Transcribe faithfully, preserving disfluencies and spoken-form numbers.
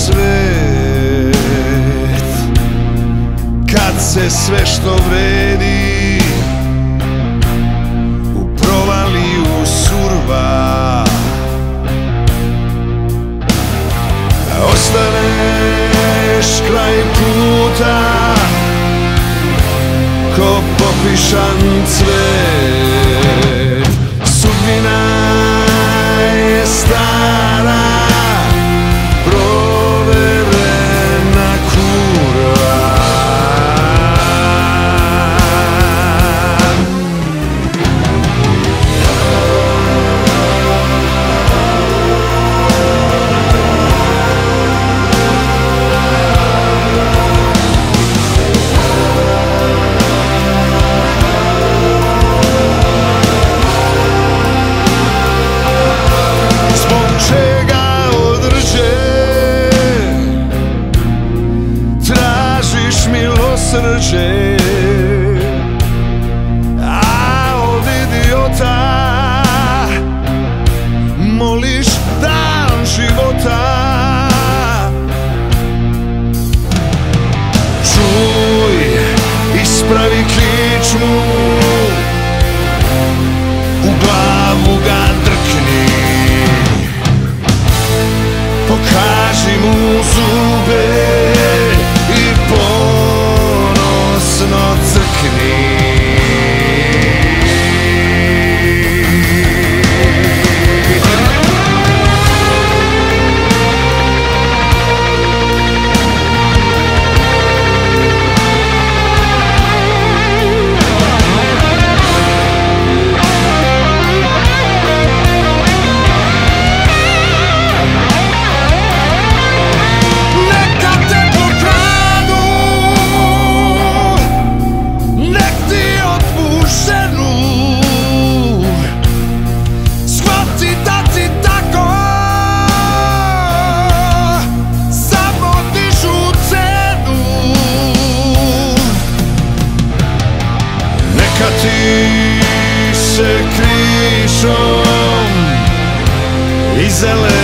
svet, kad se sve što vredi u provaliju surva, ostaneš kraj puta ko popišan cvet. Sudbina je stara, proverena kurva. Srđe, a od idiota moliš dan života. Čuj, ispravi kičmu, u glavu ga drkni, pokaži mu zube i ponosno crkni. Neka ti se krišom i zelen